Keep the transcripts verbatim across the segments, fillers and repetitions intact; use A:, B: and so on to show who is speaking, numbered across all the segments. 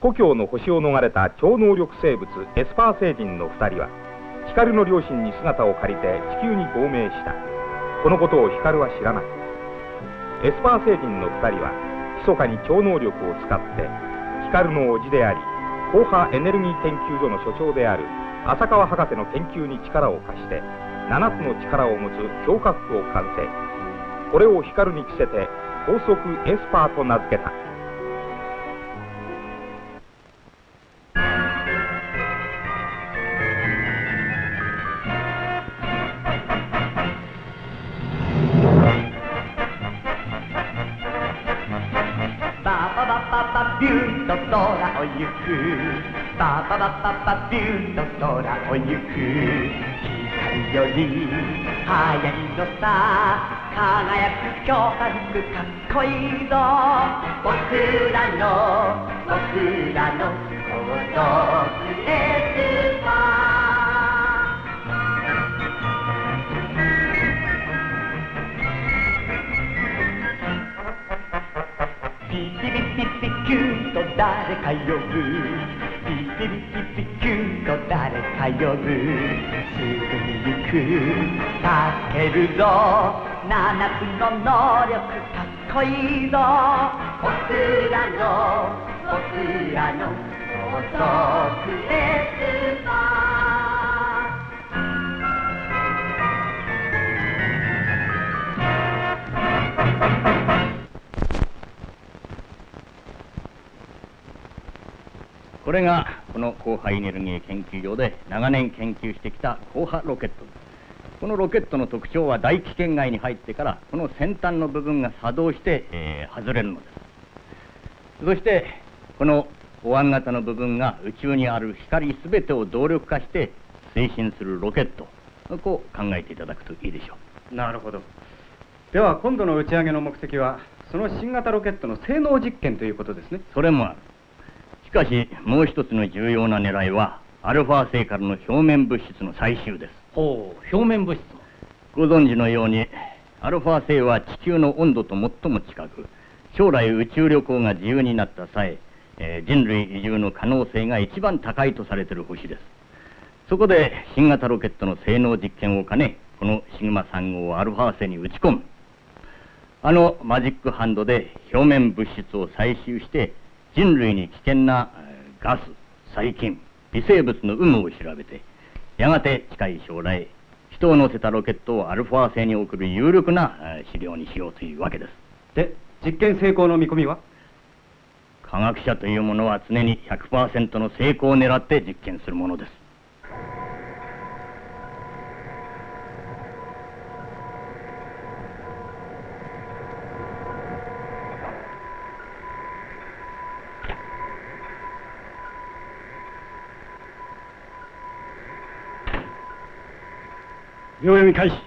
A: 故郷の星を逃れた超能力生物エスパー星人のふたりは光の両親に姿を借りて地球に亡命した。このことを光は知らない。エスパー星人のふたりは密かに超能力を使って光の叔父であり光波エネルギー研究所の所長である浅川博士の研究に力を貸してななつの力を持つ強化服を完成。これを光に着せて高速エスパーと名付けた。
B: ビューと空を行くバババババビューと空を行く光より速いのさ輝く強化服かっこいいぞ僕らの僕らの高速エスパーピピピピピキュンと誰か呼ぶピピピピピキュンと誰か呼ぶすぐに行く助けるぞななつの能力かっこいいぞ僕らの僕らの高速エスパー
C: これがこの光波エネルギー研究所で長年研究してきた光波ロケットです。このロケットの特徴は大気圏外に入ってからこの先端の部分が作動して、えー、外れるのです。そしてこのお椀型の部分が宇宙にある光すべてを動力化して推進するロケット、こう考えていただくといいでしょう。
D: なるほど。では今度の打ち上げの目的はその新型ロケットの性能実験ということですね。
C: それもある。しかしもう一つの重要な狙いはアルファ星からの表面物質の採集です。
E: ほう、表面物質も。
C: ご存知のようにアルファ星は地球の温度と最も近く、将来宇宙旅行が自由になった際、えー、人類移住の可能性が一番高いとされている星です。そこで新型ロケットの性能実験を兼ね、このシグマさん号をアルファ星に打ち込む。あのマジックハンドで表面物質を採集して人類に危険なガス、細菌、微生物の有無を調べて、やがて近い将来人を乗せたロケットをアルファ星に送る有力な資料にしようというわけです。
D: で、実験成功の見込みは？
C: 科学者というものは常に ひゃくパーセント の成功を狙って実験するものです。
D: 秒読み開始。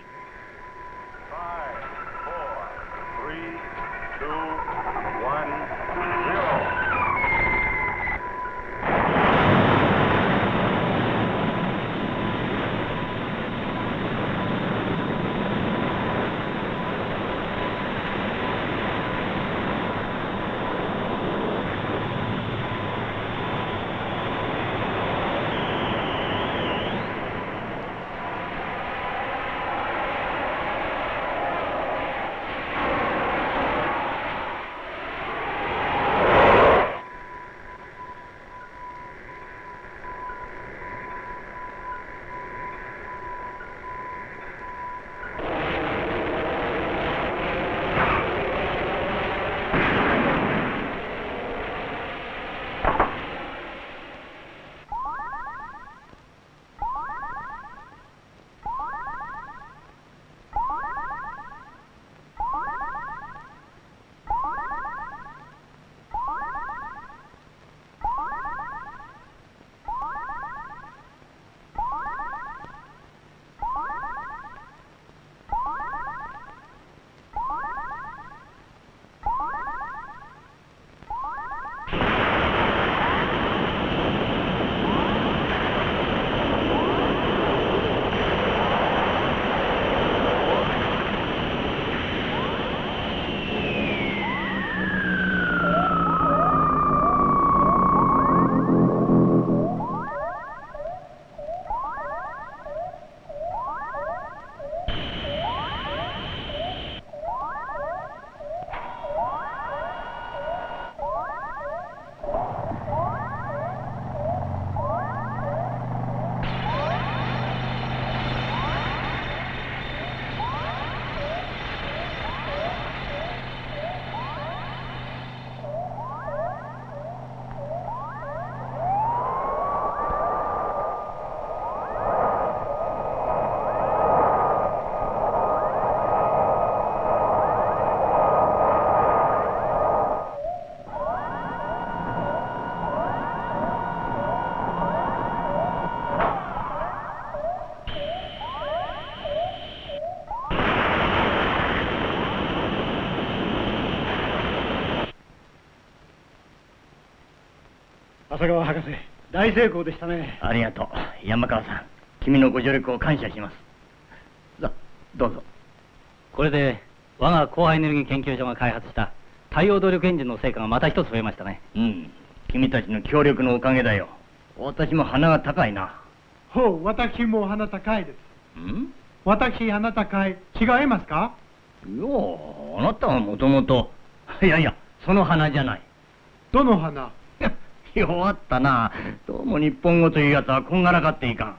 F: 浅川博士、大成功でしたね。
C: ありがとう。山川さん、君のご助力を感謝します。さあ、どうぞ。
E: これで我が高波エネルギー研究所が開発した太陽動力エンジンの成果がまた一つ増えましたね。
C: うん、君たちの協力のおかげだよ。私も鼻が高いな。
G: ほう、私も鼻高いです。
C: ん？
G: 私鼻高い。違いますか？
C: いや、あなたはもともと。いやいや、その鼻じゃない。
G: どの鼻？
C: 弱ったな。どうも日本語というやつはこんがらがっていかん。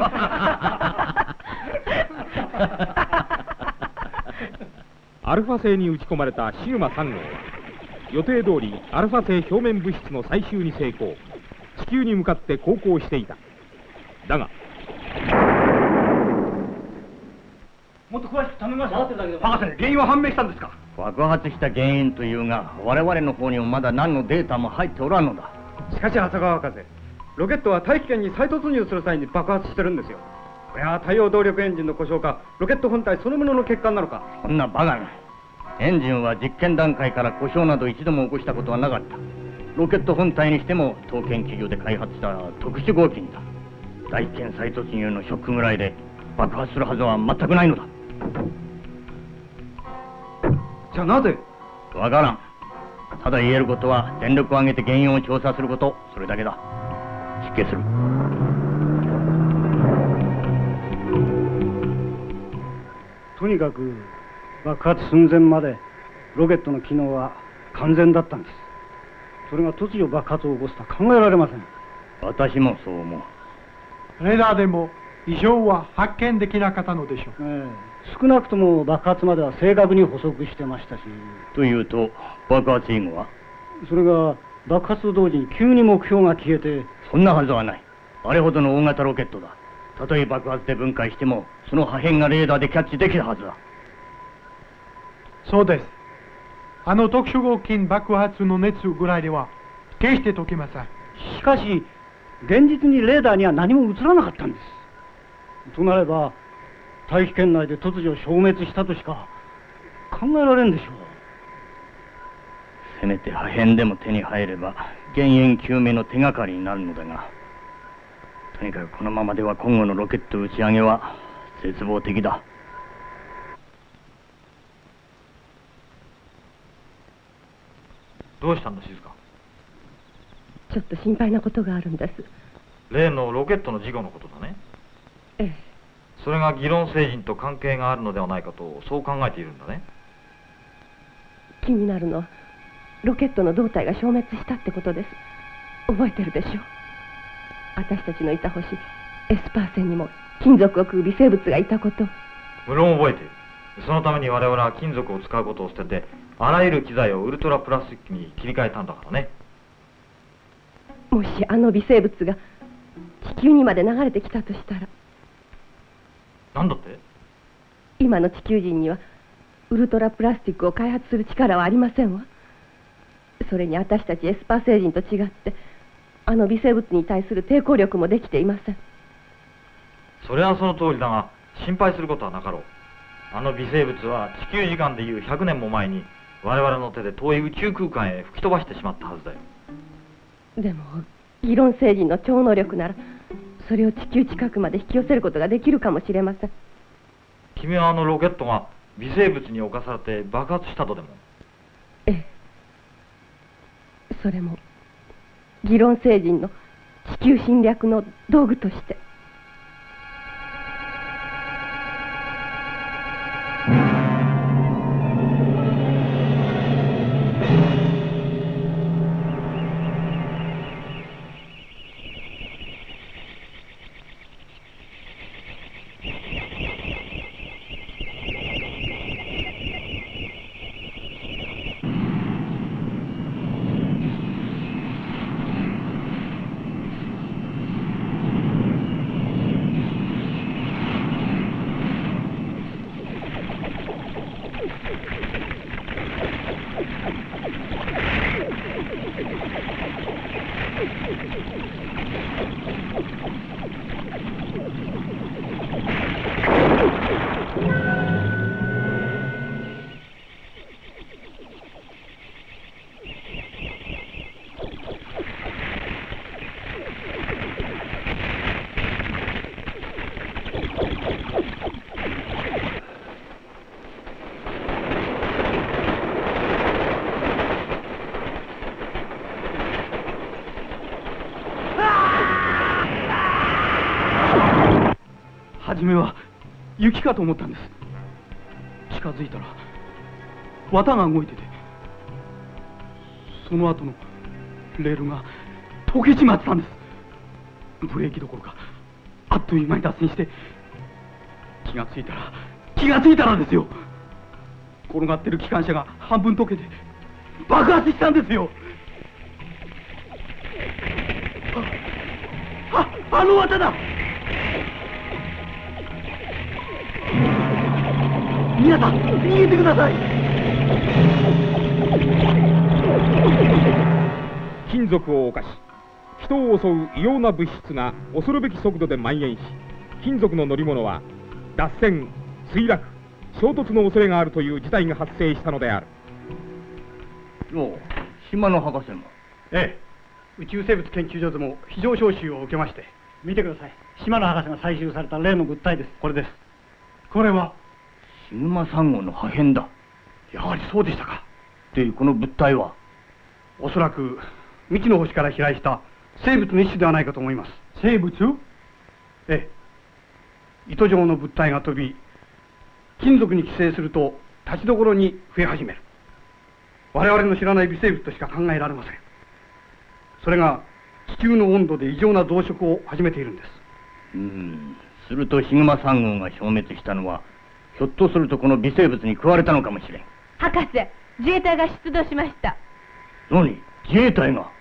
A: アルファ星に打ち込まれたシグマさん号は予定通りアルファ星表面物質の採集に成功。地球に向かって航行していた。だが
F: もっと詳しく頼みます。
D: 博士、原因は判明したんですか？
C: 爆発した原因というが、我々の方にもまだ何のデータも入っておらんのだ。
D: しかし浅川博士、ロケットは大気圏に再突入する際に爆発してるんですよ。これは太陽動力エンジンの故障か、ロケット本体そのものの欠陥なのか。
C: そんなバカな。エンジンは実験段階から故障など一度も起こしたことはなかった。ロケット本体にしても東建企業で開発した特殊合金だ。大気圏再突入のショックぐらいで爆発するはずは全くないのだ。
D: じゃあなぜ？
C: わからん。ただ言えることは全力を挙げて原因を調査すること、それだけだ。失敬する。
F: とにかく爆発寸前までロケットの機能は完全だったんです。それが突如爆発を起こすとは考えられません。
C: 私もそう思う。
G: レーダーでも異常は発見できなかったのでしょう。
F: ええ、少なくとも爆発までは正確に捕捉してましたし。
C: というと爆発以後は？
F: それが爆発と同時に急に目標が消えて。
C: そんなはずはない。あれほどの大型ロケットだ。たとえ爆発で分解してもその破片がレーダーでキャッチできたはずだ。
G: そうです。あの特殊合金爆発の熱ぐらいでは決して解けません。
F: しかし現実にレーダーには何も映らなかったんです。となれば大気圏内で突如消滅したとしか考えられんでしょう。
C: せめて破片でも手に入れば原因究明の手がかりになるのだが、とにかくこのままでは今後のロケット打ち上げは絶望的だ。
H: どうしたんだ静香？
I: ちょっと心配なことがあるんです。
H: 例のロケットの事故のことだね。
I: ええ。
H: それが議論星人と関係があるのではないかとそう考えているんだね。
I: 気になるのはロケットの胴体が消滅したってことです。覚えてるでしょう。私たちのいた星エスパー星にも金属を食う微生物がいたこと。
H: 無論覚えている。そのために我々は金属を使うことを捨ててあらゆる機材をウルトラプラスチックに切り替えたんだからね。
I: もしあの微生物が地球にまで流れてきたとしたら。
H: なんだって？
I: 今の地球人にはウルトラプラスチックを開発する力はありませんわ。それに私たちエスパー星人と違ってあの微生物に対する抵抗力もできていません。
H: それはその通りだが心配することはなかろう。あの微生物は地球時間でいうひゃくねんも前に我々の手で遠い宇宙空間へ吹き飛ばしてしまったはずだよ。
I: でも議論星人の超能力ならそれを地球近くまで引き寄せることができるかもしれません。
H: 君はあのロケットが微生物に侵されて爆発したとでも？
I: ええ。それも議論星人の地球侵略の道具として。
F: 雪かと思ったんです。近づいたら綿が動いてて、その後のレールが溶けちまってたんです。ブレーキどころかあっという間に脱線して、気がついたら気がついたらですよ、転がってる機関車が半分溶けて爆発したんですよ。あ、あ、あの綿だ。皆さん逃げてください。
A: 金属を侵し人を襲う異様な物質が恐るべき速度で蔓延し、金属の乗り物は脱線、墜落、衝突の恐れがあるという事態が発生したのである。
C: おう、島野博士も。
F: ええ、宇宙生物研究所でも非常招集を受けまして。見てください、島野博士が採集された例の物体です。これです。これは
C: シグマさん号の破片だ。
F: やはりそうでしたか。
C: で、この物体は
F: おそらく未知の星から飛来した生物の一種ではないかと思います。
G: 生物？
F: ええ、糸状の物体が飛び、金属に寄生すると立ちどころに増え始める。我々の知らない微生物としか考えられません。それが地球の温度で異常な増殖を始めているんです。
C: うーん、するとシグマさん号が消滅したのは、ひょっとするとこの微生物に食われたのかもしれん。
J: 博士、自衛隊が出動しました。
C: 何？自衛隊が？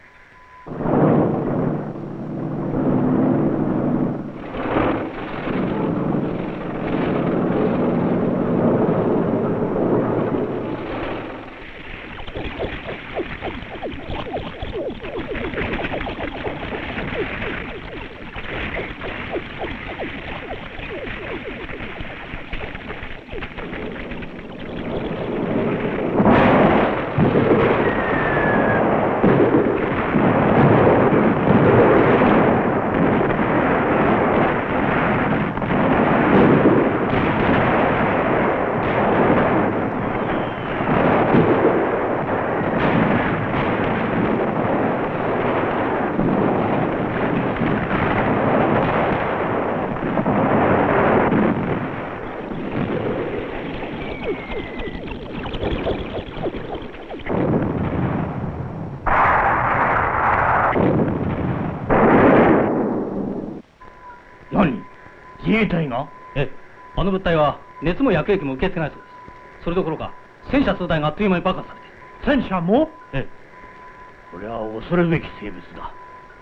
C: 自衛隊が？
E: ええ、あの物体は熱も薬液も受け付けないそうです。それどころか戦車数台があっという間に爆破されて。
G: 戦車も？
E: ええ、
C: これは恐るべき生物だ。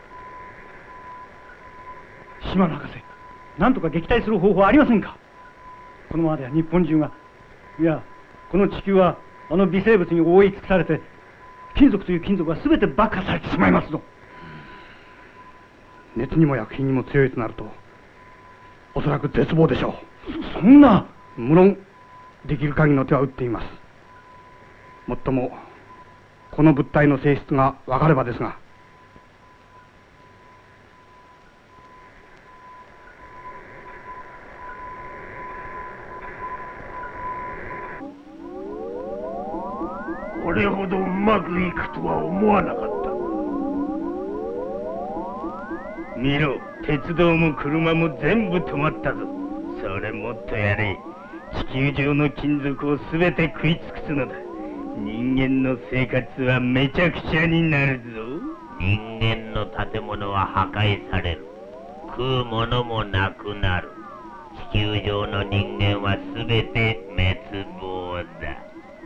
F: 島野博士、なんとか撃退する方法はありませんか？このままでは日本中が、いやこの地球はあの微生物に覆い尽くされて、金属という金属は全て爆破されてしまいますぞ。熱にも薬品にも強いとなるとおそらく絶望でしょう。そんな。無論できる限りの手は打っています。もっともこの物体の性質が分かればですが。
K: これほどうまくいくとは思わなかった。見ろ、鉄道も車も全部止まったぞ。それもっとやれ。地球上の金属を全て食い尽くすのだ。人間の生活はめちゃくちゃになるぞ。
L: 人間の建物は破壊される。食うものもなくなる。地球上の人間は全て滅亡だ。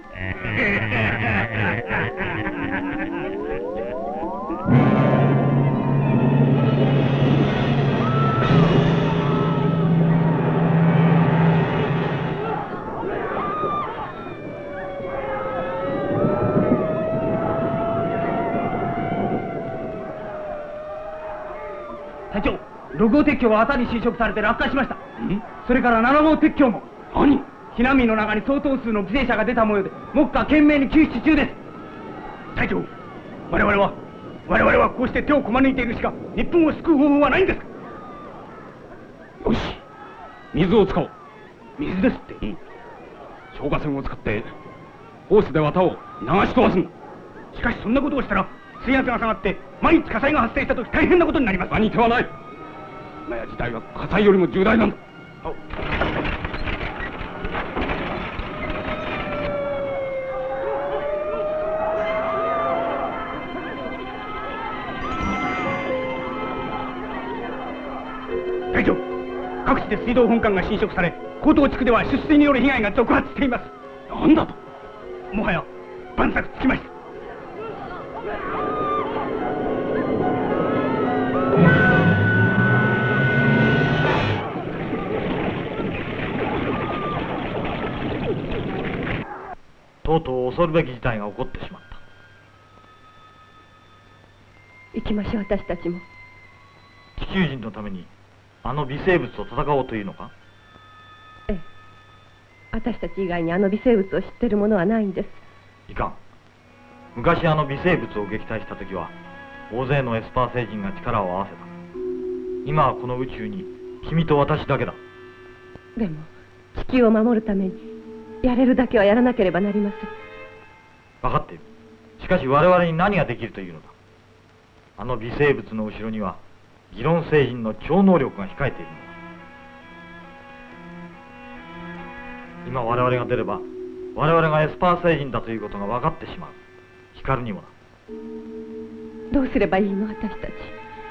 F: 隊長、ろく号鉄橋は朝に侵食されて落下しました。それからなな号鉄橋も。何？避難民の中に相当数の犠牲者が出た模様で、目下懸命に救出中です。隊長、我々は我々はこうして手をこまねいているしか日本を救う方法はないんですか？
A: よし、水を使おう。
F: 水ですって？うん。
A: 消火栓を使ってホースで綿を流し飛ばすんだ。
F: しかしそんなことをしたら水圧が下がって万一火災が発生した時大変なことになります。
A: 他に手はない。今や事態は火災よりも重大なんだ。
F: して水道本館が侵食され、江東地区では出水による被害が続発しています。なんだと。もはや万策つきました。
H: とうとう恐るべき事態が起こってしまった。
I: 行きましょう、私たちも。
H: 地球人のためにあの微生物と戦おうというのか？
I: ええ、私たち以外にあの微生物を知ってる者はないんです。
H: いかん。昔あの微生物を撃退した時は大勢のエスパー星人が力を合わせた。今はこの宇宙に君と私だけだ。
I: でも地球を守るためにやれるだけはやらなければなりません。
H: 分かっている。しかし我々に何ができるというのだ。あの微生物の後ろには議論星人の超能力が控えているのだ。今我々が出れば我々がエスパー星人だということが分かってしまう。光にもだ。
I: どうすればいいの、私たち。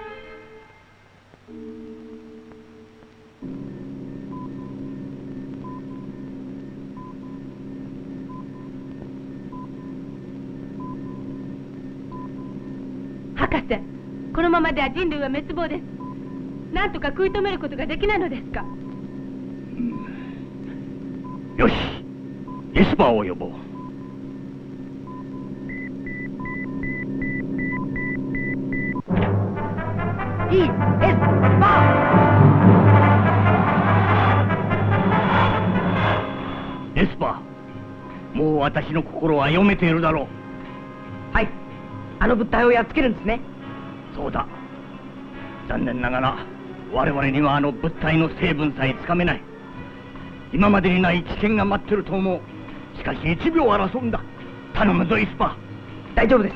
J: 博士、このままでは人類は滅亡です。なんとか食い止めることができないのですか？
C: よし、エスパーを呼ぼう。
J: いいエスパ
C: ー。エスパー、もう私の心は読めているだろう。
M: はい、あの物体をやっつけるんですね。
C: そうだ。残念ながら我々にはあの物体の成分さえつかめない。今までにない危険が待ってると思う。しかし一秒争うんだ。頼むぞエスパー。
M: 大丈夫です。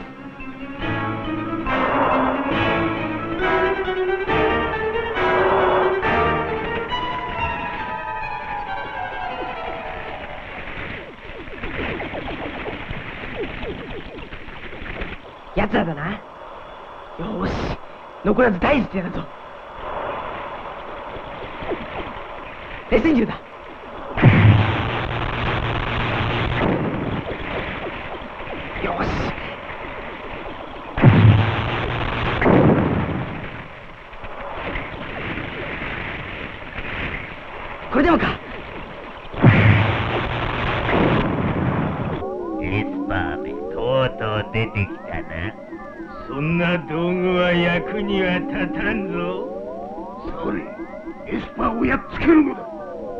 M: やつらだな。よーし、残らず退治してやるぞ。レスン銃だ。よし。これでもか。
L: エスパーめ、とうとう出てきたな。
K: そんな道具は役には立たんぞ。それ、エスパーをやっつけるのだ。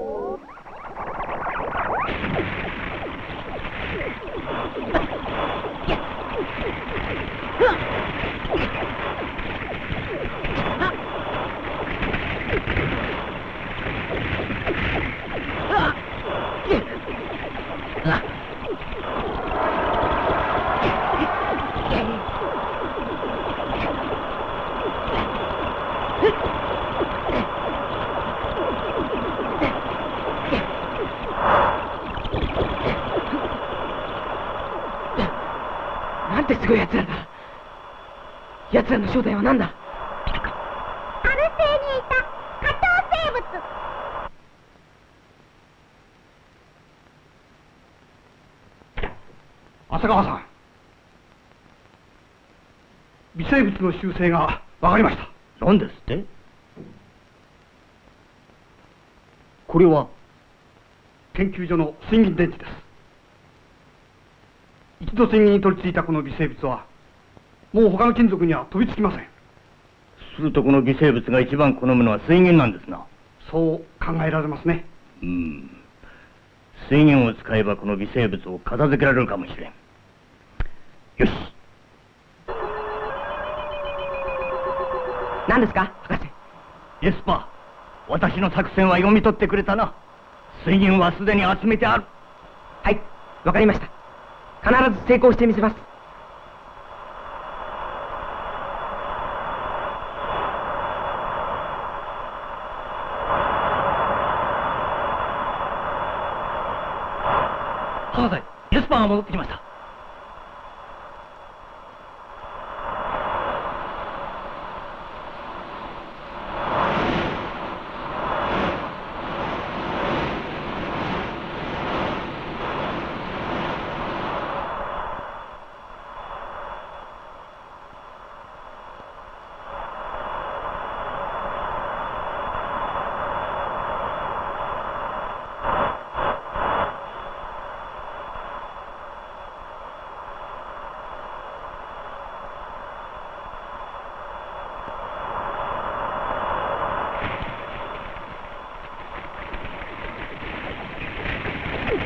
M: なんてすごい奴らだ。奴らの正体は何だ？
J: アル星にいた下等生物。
F: 浅川さん、微生物の習性が分かりました。
C: 何ですって？これは
F: 研究所の水銀電池です。一度水銀に取り付いたこの微生物はもう他の金属には飛びつきません。
C: するとこの微生物が一番好むのは水銀なんですな。
F: そう考えられますね。
C: うん、水銀を使えばこの微生物を片付けられるかもしれん。よし。
M: 何ですか博士？
C: エスパー、私の作戦は読み取ってくれたな。水銀はすでに集めてある。
M: はい、わかりました。必ず成功してみせます。
E: 博士、エスパーが戻ってきました。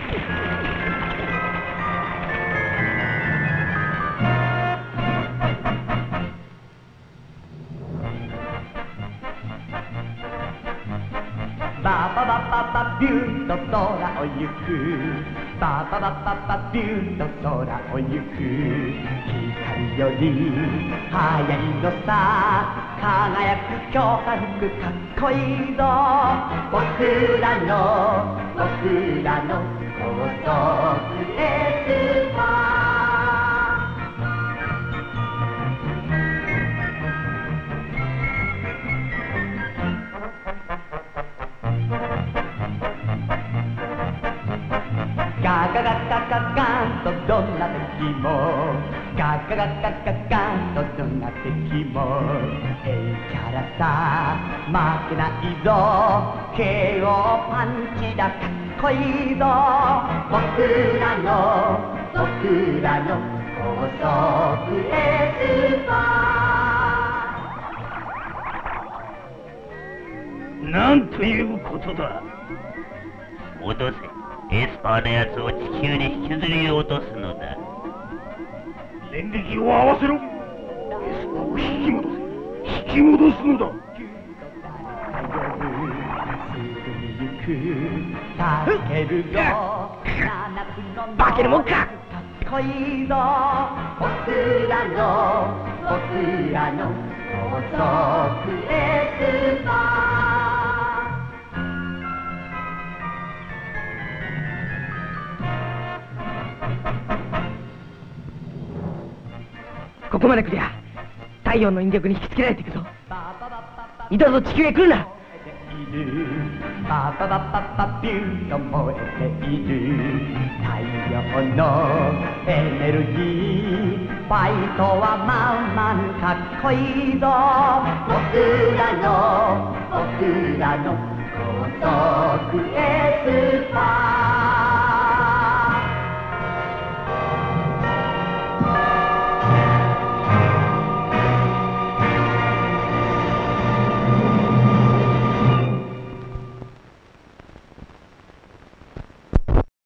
B: バババババビューと空を行くバババババビューと空を行く光より速いのさ輝く強化服かっこいいぞ僕らの僕らの高速エスパーガガガガガガンとどんな敵もガガガガガガンとどんな敵もええキャラさ負けないぞ ケーオー パンチだかっこいいぞ僕らの僕らの高速エスパ
K: ーなんということだ
L: 戻せエスパーのやつを地球に引きずり落とすのだ
K: 電撃を合わせろエスパーを引き戻せ引き戻すのだ
M: 化けるもんか
B: かっこいいぞ僕らの僕らの高速エスパー
M: ここまで来りゃ太陽の引力に引きつけられていくぞ二度と地球へ来るな
B: バババババビューと燃えている太陽のエネルギーファイトはまんまんかっこいいぞ僕らの僕らの高速エスパー